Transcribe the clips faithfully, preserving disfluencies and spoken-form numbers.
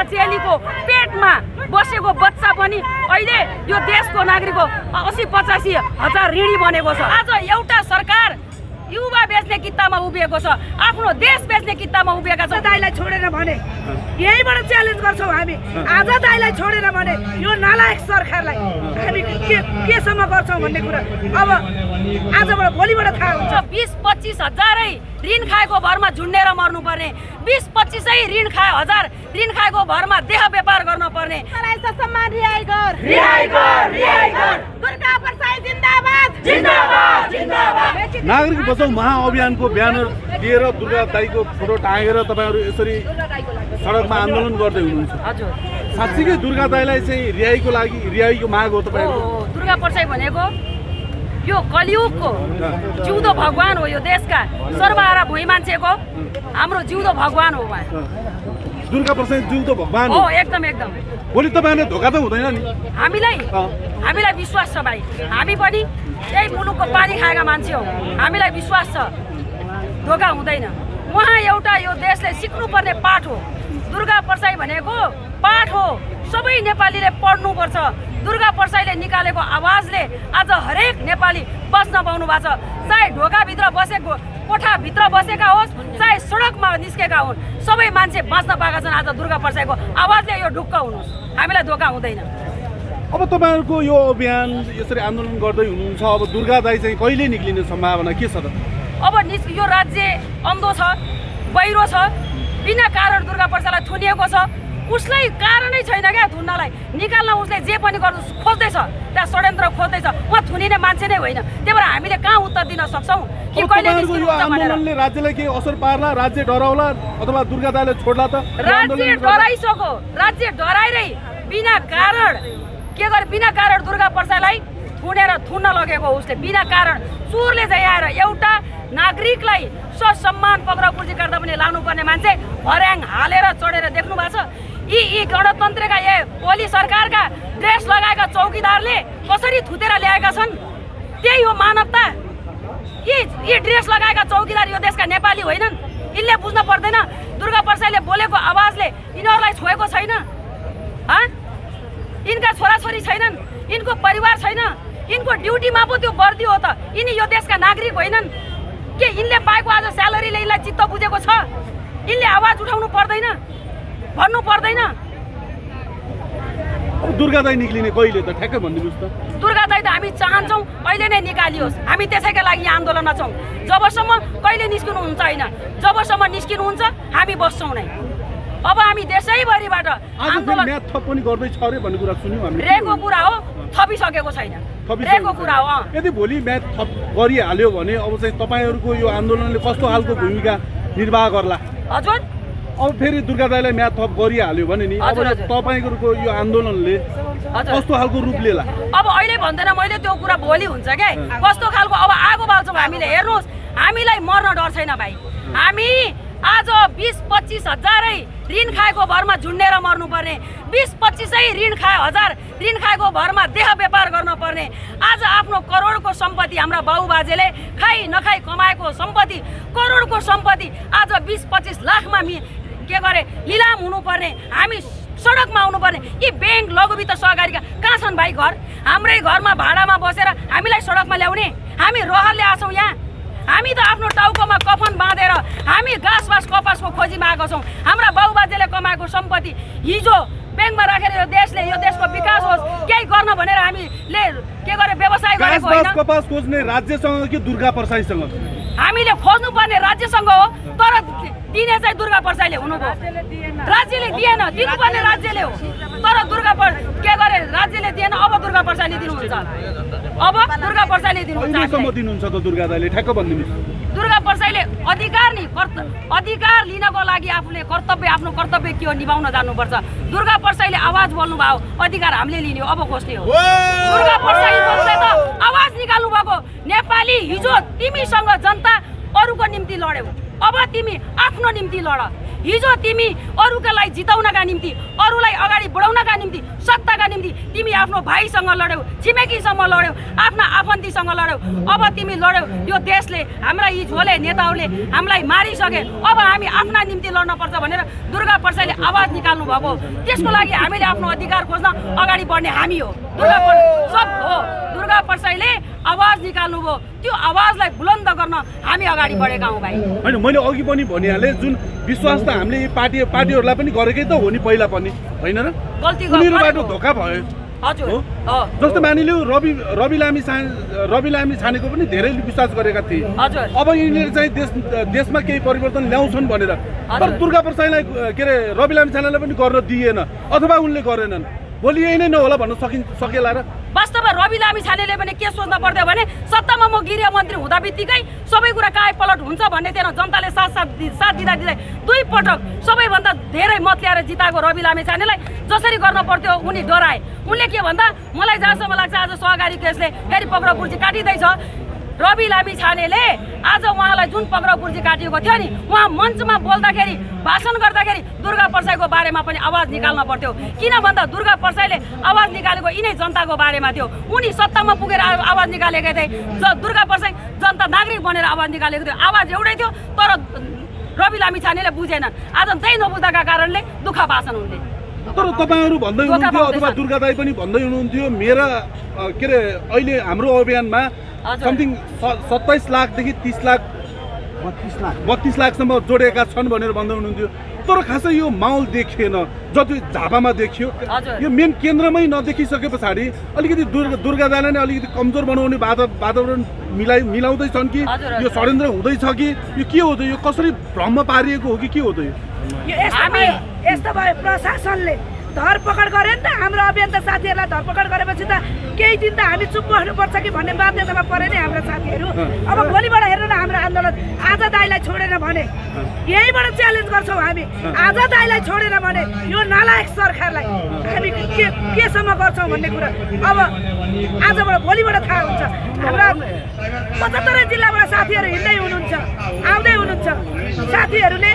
चेलीको पेटमा बसेको बच्चा पनि अहिले यो देशको नागरिक हो अस्सी पचासी हजार ऋणी बनेको छ। आज एउटा सरकार युवा बेच्ने कित्तामा उभिएको छ, आफ्नो देश बेच्ने कित्तामा उभिएका छ। दाइलाई छोडेर भने यहीबाट च्यालेन्ज गर्छौँ हामी। आज दाइलाई छोडेर भने यो नालायक सरकारलाई हामी के केसम्म गर्छौँ भन्ने कुरा अब आजबाट भोलिबाट थाहा हुन्छ। बिस पच्चिस हजारै ऋण खाएको भरमा झुन्डेर मर्नुपर्ने, बिस पच्चिसै ऋण खाए हजार ऋण खाएको भरमा देह व्यापार गर्नुपर्ने। सम्मान रिहाई गर, रिहाई गर, रिहाई गर। दुर्गा प्रसाद जिन्दाबाद, जिन्दाबाद, जिन्दाबाद। नागरिक बचाउ महाअभियानको ब्यानर दिएर दुर्गा दाइको फोटो टाँगेर तपाईँहरू यसरी सडकमा आन्दोलन गर्दै हुनुहुन्छ। हजुर, साँच्चीकै दुर्गा दाइलाई चाहिँ रिहाईको लागि रिहाईको माग हो तपाईँहरूको? दुर्गा प्रसाद भनेको यो कलियुगको जिउँदो भगवान हो, यो देशका सर्वहारा भुइँ मान्छेको हाम्रो जिउँदो भगवान हो उहाँ। दुर्गा प्रसाद जिउँदो भगवान हो, एकदम एकदम। भोलि तपाईँहरूले धोका त हुँदैन नि? हामीलाई हामीलाई विश्वास छ भाइ, हामी पनि यही मुलुकको पानी खाएका मान्छे हौ, हामीलाई विश्वास छ धोका हुँदैन। उहाँ एउटा यो देशले सिक्नुपर्ने पाठ हो। दुर्गा प्रसाद भनेको पाठ हो, सबै नेपालीले पढ्नुपर्छ। दुर्गा प्रसादले निकालेको आवाजले आज हरेक नेपाली बस्न पाउनु भएको छ। चाहे ढोकाभित्र बसेको कोठाभित्र बसेका होस्, चाहे सडकमा निस्केका हुन्, सबै मान्छे बाँच्न पाएका छन् आज दुर्गा प्रसादको आवाजले। यो ढुक्क हुनुहोस्, हामीलाई धोका हुँदैन। अब तपाईँहरूको यो अभियान यसरी आन्दोलन गर्दै हुनुहुन्छ, अब दुर्गा दाइ चाहिँ कहिले निक्लिने सम्भावना के छ त? अब निस यो राज्य अन्धो छ, बहिरो छ, बिना कारण दुर्गा प्रसादलाई थुनिएको छ। उसलाई कारणै छैन क्या थुन्नलाई, निकाल्न उसले जे पनि गर्नु खोज्दैछ, त्यहाँ षड्यन्त्र खोज्दैछ। उहाँ थुनिने मान्छे नै होइन, त्यही भएर हामीले कहाँ उत्तर दिन सक्छौँ कि कहिले यो आन्दोलनले राज्यलाई के असर पार्ला? राज्य डराउला अथवा दुर्गा दाइलाई छोड्ला त? राज्य डराइसक्यो, राज्य डराइरै बिना कारण के गरे, बिना कारण दुर्गा प्रसादलाई थुनेर थुन्न लगेको उसले। बिना कारण चोरले चाहिँ आएर एउटा नागरिकलाई ससम्मान पक्रा पुर्जी गर्दा पनि लानुपर्ने मान्छे हर्याङ हालेर चढेर देख्नु भएको छ। यी यी गणतन्त्रका ए ओली सरकारका ड्रेस लगाएका चौकीदारले कसरी थुतेर ल्याएका छन्, त्यही हो मानवता। यी यी ड्रेस लगाएका चौकीदार यो देशका नेपाली होइनन्? यिनले बुझ्न पर्दैन दुर्गा प्रसादले बोलेको आवाजले यिनीहरूलाई छोएको छैन? यिनका छोराछोरी छैनन्, यिनको परिवार छैन, यिनको ड्युटीमा पो त्यो वर्दी हो त? यिनी यो देशका नागरिक होइनन् के? यिनले पाएको आज स्यालेरीले यिनलाई चित्त बुझेको छ? यिनले आवाज उठाउनु पर्दैन, भन्नु पर्दैन? अब दुर्गा दाइ निक्लिने कहिले त ठ्याक्कै भनिदिनुहोस् त। दुर्गा दाइ त हामी चाहन्छौँ अहिले नै निकालियोस्। हामी त्यसैका लागि यहाँ आन्दोलनमा छौँ। जबसम्म कहिले निस्किनुहुन्छ होइन, जबसम्म निस्किनुहुन्छ हामी बस्छौँ नै। अब हामी देशैभरिबाट आन्दोलन म्याथ थप पनि गर्दैछ अरे भन्ने कुरा सुन्यौँ हामी। रेको कुरा हो, थपिसकेको छैन, रेको कुरा हो। यदि भोलि म्याथ थप गरिहाल्यो भने अब चाहिँ तपाईँहरूको यो आन्दोलनले कस्तो खालको भूमिका निर्वाह गर्ला? हजुर, अब फेरि दुर्गा दाइलाई म्याथ थप गरिहाल्यो भने नि अब तपाईँहरूको यो आन्दोलनले कस्तो खालको रूप लिएला? अब अहिले भन्दैन मैले, त्यो कुरा भोलि हुन्छ क्या कस्तो खालको। अब आगो बाल्छौँ हामीले, हेर्नुहोस् हामीलाई मर्न डर छैन भाइ। हामी आज बिस पच्चिस हजारै ऋण खाएको भरमा झुन्डेर मर्नुपर्ने, बिस पच्चिसै ऋण खाए हजार ऋण खाएको भरमा देह व्यापार गर्नुपर्ने। आज आफ्नो करोडको सम्पत्ति हाम्रा बाबुबाजेले खाइ नखाइ कमाएको सम्पत्ति, करोडको सम्पत्ति आज बिस पच्चिस लाखमा मि के गरे लिलाम हुनुपर्ने, हामी सडकमा आउनुपर्ने। यी ब्याङ्क लघुवित्त सहकारीका कहाँ छन् भाइ? घर हाम्रै घरमा भाडामा बसेर हामीलाई सडकमा ल्याउने? हामी रहरले आछौँ यहाँ। हामी त आफ्नो टाउकोमा कफन बाँधेर हामी घाँस बाँस कपासको खोजीमा आएको छौँ। हाम्रा बाबुबाजेले कमाएको सम्पत्ति हिजो ब्याङ्कमा राखेर यो देशले यो देशको विकास होस् केही गर्न भनेर हामीले के गरे व्यवसाय गरेको होइन। कपास खोज्ने राज्यसँग कि दुर्गा प्रसादसँग? हामीले खोज्नुपर्ने राज्यसँग हो, तर दिने चाहिँ दुर्गा प्रसादले हुनुभयो। राज्यले दिएन, दिनुपर्ने राज्यले हो, तर दुर्गा के गरे राज्यले दिएन। अब दुर्गा प्रसादले दिनुहुन्छ, अब दुर्गा प्रसादले दिनुहुन्छ। कहिलेसम्म दिनुहुन्छ त दुर्गा दाइले? ठ्याक्क भनिदिनुहोस्। दुर्गा प्रसादले अधिकार नि अधिकार लिनको लागि आफूले कर्तव्य आफ्नो कर्तव्य के हो निभाउन जानुपर्छ। दुर्गा प्रसादले आवाज बोल्नु भयो, अधिकार हामीले लिने हो, अब खोज्ने हो। दुर्गा प्रसादले त आवाज निकाल्नु भएको नेपाली हिजो तिमीसँग जनता अरूको निम्ति लड्यौ। अब तिमी आफ्नो निम्ति लड। हिजो तिमी अरूलाई जिताउनका निम्ति, अरूलाई अगाडि बढाउनका निम्ति, सत्ताका निम्ति तिमी आफ्नो भाइसँग लड्यौ, छिमेकीसँग लड्यौ, आफ्ना आफन्तीसँग लड्यौ। अब तिमी लड्यौ, यो देशले हाम्रा यी झोले नेताहरूले हामीलाई मारिसके, अब हामी आफ्ना निम्ति लड्न पर्छ भनेर दुर्गा परसाईले आवाज निकाल्नु भएको। त्यसको लागि हामीले आफ्नो अधिकार खोज्न अगाडि बढ्ने हामी हो। दुर्गा सब हो, दुर्गा परसाईले आवाज निकाल्नु भयो, त्यो आवाजलाई बुलन्द गर्न हामी अगाडि बढेका हौँ भाइ। होइन, मैले अघि पनि भनिहालेँ, जुन विश्वास त हामीले यी पार्टी पार्टीहरूलाई पनि गरेकै त हो नि पहिला पनि, होइन र? गल्ती उनीहरूबाट धोका भयो। हजुर हो, हो। जस्तो मानिलियो रवि रवि लामी छा रवि लामी छानेको पनि धेरैले विश्वास गरेका थिए। हजुर। अब यिनीहरू चाहिँ देश देशमा केही परिवर्तन ल्याउँछन् भनेर, तर दुर्गा परसाईलाई के अरे रवि लामी छानेलाई पनि गर्न दिएन अथवा उनले गरेनन्। भोलि यही नै नहोला भन्न सकि सकेला र? वास्तवमा रवि लामी छानेले पनि के सोच्न पर्यो भने सत्तामा म गृह मन्त्री हुँदा बित्तिकै सबै कुरा काय पलट हुन्छ भन्ने थिएन। जनताले साथ साथ साथ दिँदा दिँदै दुई पटक सबैभन्दा धेरै मत ल्याएर जिताएको रवि लामी छानेलाई जसरी गर्न पर्थ्यो उनी डराए। उनले के भन्दा, मलाई जहाँसम्म लाग्छ आज सहकारी केसले फेरि पक्राउ पुर्जी काटिँदैछ। रवि लामी छानेले आज उहाँलाई जुन पक्राउ पुर्जी काटिएको थियो नि, उहाँ मञ्चमा बोल्दाखेरि, भाषण गर्दाखेरि दुर्गा परसाईको बारेमा पनि आवाज निकाल्न पर्थ्यो। किन भन्दा दुर्गा परसाईले आवाज निकालेको यिनै जनताको बारेमा थियो। उनी सत्तामा पुगेर आवाज निकालेका थिए, दुर्गा परसाई जनता नागरिक बनेर आवाज निकालेको थियो। आवाज एउटै थियो, तर रवि लामी छानेले बुझेनन्। आज त्यही नबुझ्दाका कारणले दुःख पाछन् उनले। तर तपाईँहरू भन्दै हुनुहुन्थ्यो अथवा दुर्गा दाई पनि भन्दै हुनुहुन्थ्यो, मेरा के अरे अहिले हाम्रो अभियानमा समथिङ सत्ताइस लाखदेखि तिस लाख बत्तिस लाख बत्तिस लाखसम्म जोडेका छन् भनेर भन्दै हुनुहुन्थ्यो। तर खासै यो माहौल देखिएन, जति झापामा देखियो। यो मेन केन्द्रमै नदेखिसके पछाडि अलिकति दुर्गा दुर्गा दाईलाई नै अलिकति कमजोर बनाउने वातावरण मिलाइ मिलाउँदैछन् कि यो षड्यन्त्र हुँदैछ कि यो के हो त? यो कसरी भ्रममा पारिएको हो कि के हो त? यो यस्तो भयो, प्रशासनले धरपकड गरे नि त हाम्रो अभियन्ता साथीहरूलाई। धरपकड गरेपछि त केही दिन त हामी चुप बस्नुपर्छ कि भन्ने बाध्यतामा परे नि हाम्रो साथीहरू। अब भोलिबाट हेर्नु न हाम्रो आन्दोलन, आज दाईलाई छोडेन भने यहीबाट च्यालेन्ज गर्छौँ हामी। आज दाईलाई छोडेन भने यो नालायक सरकारलाई हामी के केसम्म गर्छौँ भन्ने कुरा अब आजबाट भोलिबाट थाहा हुन्छ। हाम्रा पचहत्तरै जिल्लाबाट साथीहरू हिँड्दै हुनुहुन्छ, आउँदै हुनुहुन्छ। साथीहरूले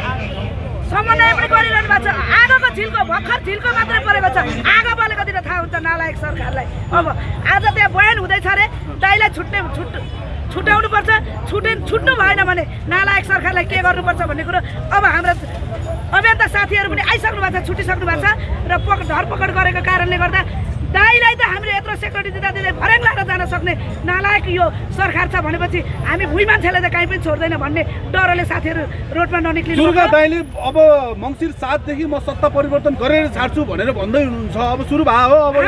समन्वय पनि गरिरहनु भएको छ। आगोको झिल्को भर्खर झिल्को मात्रै परेको छ, आगो बलेको दिन थाहा हुन्छ नालायक सरकारलाई। अब आज त्यहाँ बयान हुँदैछ अरे दाईलाई छुट्ने छुट छुट्याउनुपर्छ, छुटे छुट्नु भएन भने नालायक सरकारलाई के गर्नुपर्छ भन्ने कुरो अब हाम्रा अभियन्ता साथीहरू पनि आइसक्नु भएको छ, छुटिसक्नु भएको छ। र पक धरपकड गरेको कारणले गर्दा दाईलाई त हामीले यत्रो सेक्युरिटी दिँदा दिँदै भर्याङ लाएर जान सक्ने नालायक यो सरकार छ भनेपछि हामी भुइँ मान्छेलाई त कहीँ पनि छोड्दैन भन्ने डरले साथीहरू रोडमा ननिक्लिनु। दुर्गा दाईले अब मङ्सिर सातदेखि म सत्ता परिवर्तन गरेर छाड्छु भनेर भन्दै हुनुहुन्छ। अब सुरु भयो हो, अब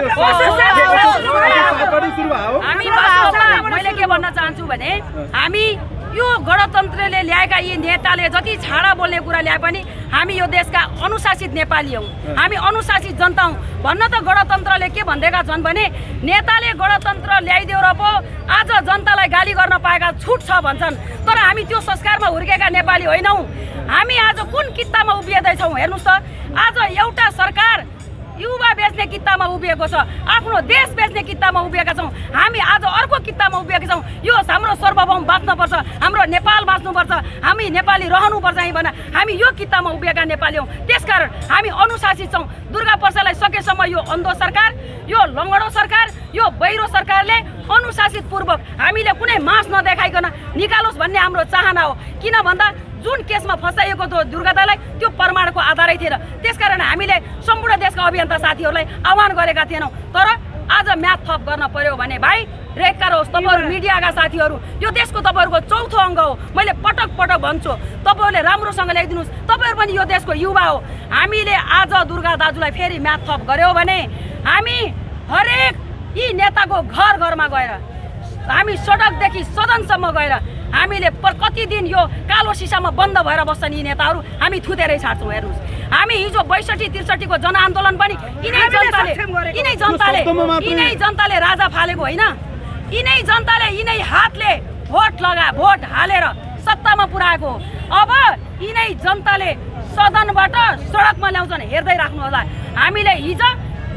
सुरु भयो। हामी वास्तवमा मैले के भन्न चाहन्छु भने हामी यो गणतन्त्रले ल्याएका यी नेताले जति छाडा बोल्ने कुरा ल्याए पनि हामी यो देशका अनुशासित नेपाली हौँ, हामी अनुशासित जनता हौँ। भन्न त गणतन्त्रले के भन्दैका छन् भने नेताले गणतन्त्र ल्याइदियो र पो आज जनतालाई गाली गर्न पाएका छुट छ भन्छन्। तर हामी त्यो संस्कारमा हुर्केका नेपाली होइनौँ। हामी आज कुन कित्तामा उभिँदैछौँ हेर्नुहोस् त। आज एउटा सरकार युवा बेच्ने कित्तामा उभिएको छ, आफ्नो देश बेच्ने कित्तामा उभिएका छौँ। हामी आज अर्को कित्तामा उभिएका छौँ। यो हाम्रो सार्वभौम बाँच्नुपर्छ, हाम्रो नेपाल बाँच्नुपर्छ, हामी नेपाली रहनुपर्छ यहीँ भन्न हामी यो कित्तामा उभिएका नेपाली हौँ। त्यसकारण हामी अनुशासित छौँ। दुर्गा परसाईलाई सकेसम्म यो अन्धो सरकार, यो लङ्गडो सरकार, यो बहिरो सरकारले अनुशासित पूर्वक हामीले कुनै मास नदेखाइकन निकालोस् भन्ने हाम्रो चाहना हो। किन भन्दा जुन केसमा फसाइएको थियो दुर्गा दाईलाई त्यो प्रमाणको आधारै थिएन। त्यसकारण हामीले सम्पूर्ण देशका अभियन्ता साथीहरूलाई आह्वान गरेका थिएनौँ। तर आज म्याथ थप गर्न पर्यो भने भाइ रेखा होस्, तपाईँहरू मिडियाका साथीहरू, यो देशको तपाईँहरूको चौथो अङ्ग हो। मैले पटक पटक भन्छु, तपाईँहरूले राम्रोसँग ल्याइदिनुहोस्। तपाईँहरू पनि यो देशको युवा हो। हामीले आज दुर्गा दाजुलाई फेरि म्याथ थप गऱ्यौँ भने हामी हरेक यी नेताको घर घरमा गएर, हामी सडकदेखि सदनसम्म गएर हामीले कति दिन यो कालो सिसामा बन्द भएर बस्छन् यी नेताहरू, हामी थुतेरै छाड्छौँ। हेर्नुहोस्, हामी हिजो बैसठी त्रिसठीको जनआन्दोलन पनि यिनै जनताले यिनै जनताले यिनै जनताले राजा फालेको होइन। यिनै जनताले यिनै हातले भोट लगा भोट हालेर सत्तामा पुर्याएको हो। अब यिनै जनताले सदनबाट सडकमा ल्याउँछन्, हेर्दै राख्नु होला। हामीले हिजो खद्द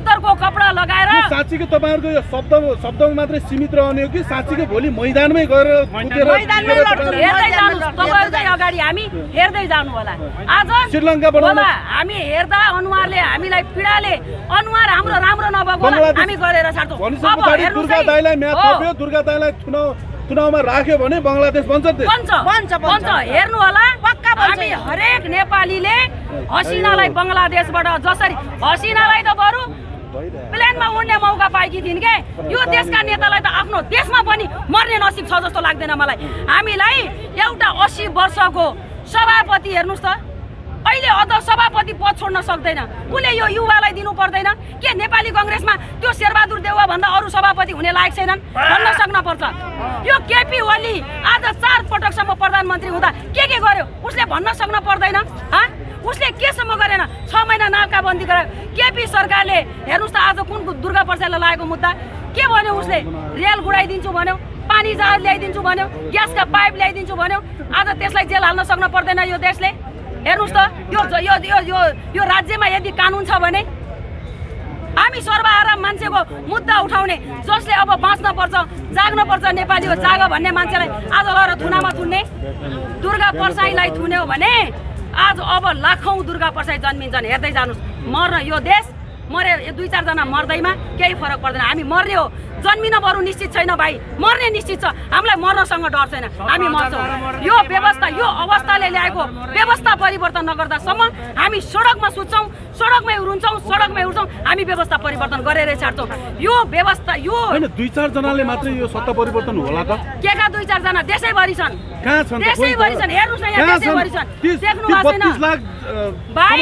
अत्तरको कपडा लगाएर साँच्चीकै तपाईँहरूको यो शब्द शब्दमा मात्रै सीमित रहने हो कि साँच्चीकै भोलि मैदानमै गएर कुदेर हेर्दै जानु तपाईँहरूकै अगाडि हामी हेर्दै जानु होला। आज श्रीलङ्काबाट होला हामी हेर्दा अनुहारले हामीलाई पीडाले अनुहार हाम्रो राम्रो नभएको होला हामी गरेर छाड्छौँ। भनिसके पछाडि दुर्गा दाइलाई म्याच थप्यो, दुर्गा दाइलाई चुनाव चुनावमा राख्यो भने बङ्गलादेश बन्छ बन्छ बन्छ हेर्नु होला। हामी हरेक नेपालीले हसिनालाई बङ्गलादेशबाट जसरी हसिनालाई त बरु प्लेनमा उड्ने मौका पाएकी थिइन् के यो देशका नेतालाई त आफ्नो देशमा पनि मर्ने नसिब छ जस्तो लाग्दैन मलाई। हामीलाई एउटा अस्सी वर्षको सभापति हेर्नुहोस् त अहिले अझ सभापति पद छोड्न सक्दैन उसले यो युवालाई दिनु पर्दैन के नेपाली कङ्ग्रेसमा त्यो शेरबहादुर देउवा भन्दा अरू सभापति हुने लायक छैनन् भन्न सक्न पर्छ। यो केपी ओली आज चार पटकसम्म प्रधानमन्त्री हुँदा के के गर्यो उसले भन्न सक्न पर्दैन? उसले केसम्म गरेन? छ महिना नाकाबन्दी गरायो। केपी सरकारले हेर्नुहोस् त आज कुन दुर्गा प्रसादलाई लागेको मुद्दा के भन्यो उसले? रेल गुडाइदिन्छु भन्यो, पानी जहाज ल्याइदिन्छु भन्यो, ग्यासका पाइप ल्याइदिन्छु भन्यो। आज त्यसलाई जेल हाल्न सक्न पर्दैन यो देशले? हेर्नुहोस् त यो यो यो यो राज्यमा यदि कानुन छ भने हामी सर्वहारा मान्छेको मुद्दा उठाउने जसले अब बाँच्न पर्छ जाग्न पर्छ नेपाली हो जाग भन्ने मान्छेलाई आज गएर थुनामा थुन्ने दुर्गा परसाईलाई थुन्यो भने आज अब लाखौँ दुर्गा परसाई जन्मिन्छन्। हेर्दै जानुहोस् मर्न यो देश मरे दुई चारजना मर्दैमा केही फरक पर्दैन। हामी मर्ने हो जन्मिन बरु निश्चित छैन भाइ, मर्ने निश्चित छ। हामीलाई मर्नसँग डर छैन, हामी मर्छौँ। यो व्यवस्था यो अवस्थाले ल्याएको व्यवस्था परिवर्तन नगर्दासम्म हामी सडकमा सुत्छौँ, सडकमै रुन्छौँ, सडकमै उठ्छौँ। हामी व्यवस्था परिवर्तन गरेरै छाड्छौँ। यो व्यवस्था यो हैन दुई चार जनाले मात्रै यो सत्ता परिवर्तन होला त? के का दुई चार जना देशैभरि छन्, कहाँ छन्? देशैभरि छन्। हेर्नुहोस् न यहाँ देशैभरि छन्, देख्नु भएको छैन भाइ?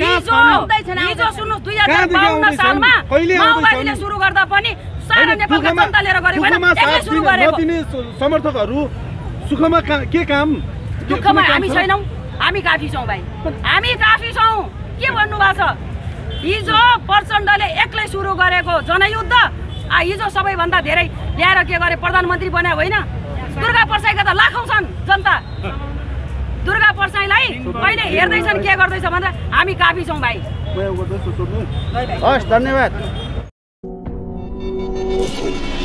हिजो सुन्नुहोस् दुई हजार बाउन्न सालमा माओवादीले सुरु गर्दा पनि सारा नेपालका जनता लिएर गरेको हैन, एक्लै सुरु गरेको। समर्थकहरू सुखमा के काम? दुःखमा हामी छैनौँ, हामी काफी छौँ भाइ, हामी काफी छौँ। के भन्नुभएको छ? हिजो प्रचण्डले एक्लै सुरु गरेको जनयुद्ध हिजो सबैभन्दा धेरै ल्याएर के गरे प्रधानमन्त्री बनायो होइन? दुर्गा परसाईका त लाखौँ छन् जनता। दुर्गा परसाईलाई अहिले हेर्दैछन् के गर्दैछ भनेर हामी काफी छौँ भाइ। हस् धन्यवाद।